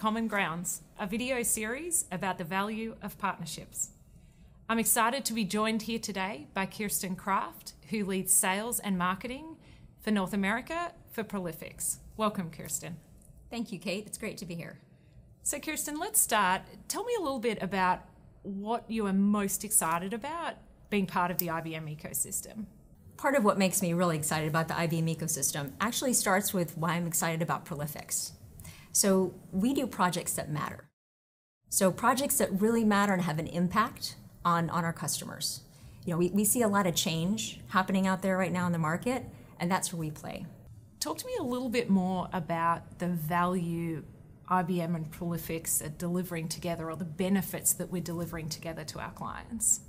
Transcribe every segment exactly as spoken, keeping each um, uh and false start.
Common Grounds, a video series about the value of partnerships. I'm excited to be joined here today by Kirsten, who leads sales and marketing for North America for Prolifics. Welcome, Kirsten. Thank you, Kate. It's great to be here. So, Kirsten, let's start. Tell me a little bit about what you are most excited about being part of the I B M ecosystem. Part of what makes me really excited about the I B M ecosystem actually starts with why I'm excited about Prolifics. So we do projects that matter. So projects that really matter and have an impact on, on our customers. You know, we, we see a lot of change happening out there right now in the market, and that's where we play. Talk to me a little bit more about the value I B M and Prolifics are delivering together, or the benefits that we're delivering together to our clients.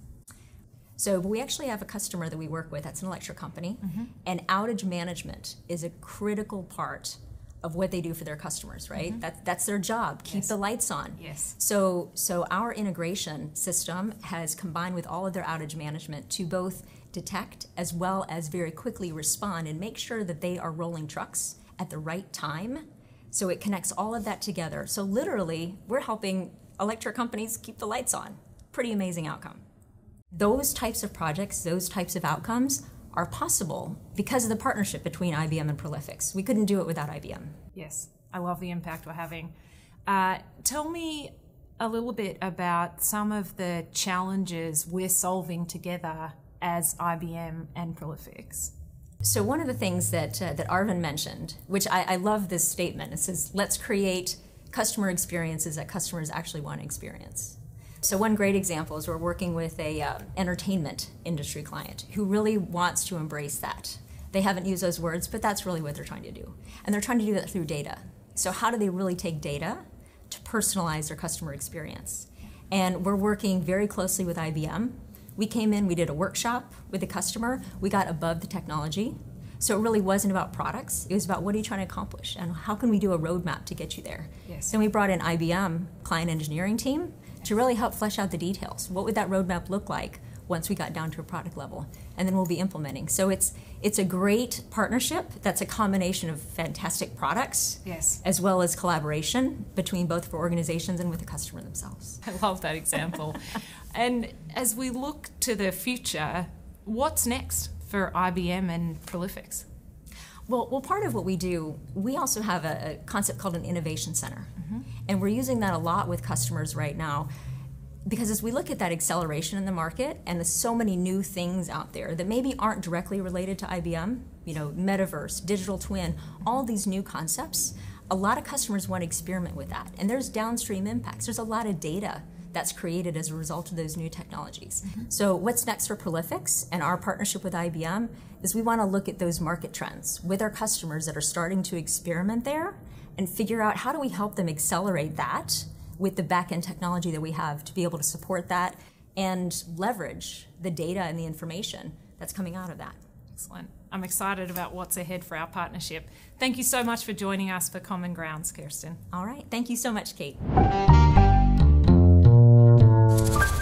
So we actually have a customer that we work with that's an electric company, mm-hmm. and outage management is a critical part of what they do for their customers, right? Mm-hmm. That, that's their job, keep yes. the lights on. Yes. So, so our integration system has combined with all of their outage management to both detect as well as very quickly respond and make sure that they are rolling trucks at the right time. So it connects all of that together. So literally, we're helping electric companies keep the lights on. Pretty amazing outcome. Those types of projects, those types of outcomes are possible because of the partnership between I B M and Prolifics. We couldn't do it without I B M. Yes, I love the impact we're having. Uh, tell me a little bit about some of the challenges we're solving together as I B M and Prolifics. So one of the things that uh, that Arvin mentioned, which I, I love this statement, it says, let's create customer experiences that customers actually want to experience. So one great example is we're working with a uh, entertainment industry client who really wants to embrace that. They haven't used those words, but that's really what they're trying to do. And they're trying to do that through data. So how do they really take data to personalize their customer experience? And we're working very closely with I B M. We came in, we did a workshop with the customer, we got above the technology. So it really wasn't about products, it was about what are you trying to accomplish and how can we do a roadmap to get you there. Yes. Then we brought in I B M client engineering team to really help flesh out the details. What would that roadmap look like once we got down to a product level? And then we'll be implementing. So it's it's a great partnership that's a combination of fantastic products, yes, as well as collaboration between both for organizations and with the customer themselves. I love that example. And as we look to the future, what's next for I B M and Prolifics? Well, well, part of what we do, we also have a, a concept called an innovation center. Mm-hmm. And we're using that a lot with customers right now because as we look at that acceleration in the market and there's so many new things out there that maybe aren't directly related to I B M, you know, metaverse, digital twin, all these new concepts, a lot of customers want to experiment with that. And there's downstream impacts. There's a lot of data that's created as a result of those new technologies. Mm-hmm. So what's next for Prolifics and our partnership with I B M is we want to look at those market trends with our customers that are starting to experiment there and figure out how do we help them accelerate that with the back-end technology that we have to be able to support that and leverage the data and the information that's coming out of that. Excellent. I'm excited about what's ahead for our partnership. Thank you so much for joining us for Common Grounds, Kirsten. All right. Thank you so much, Kate.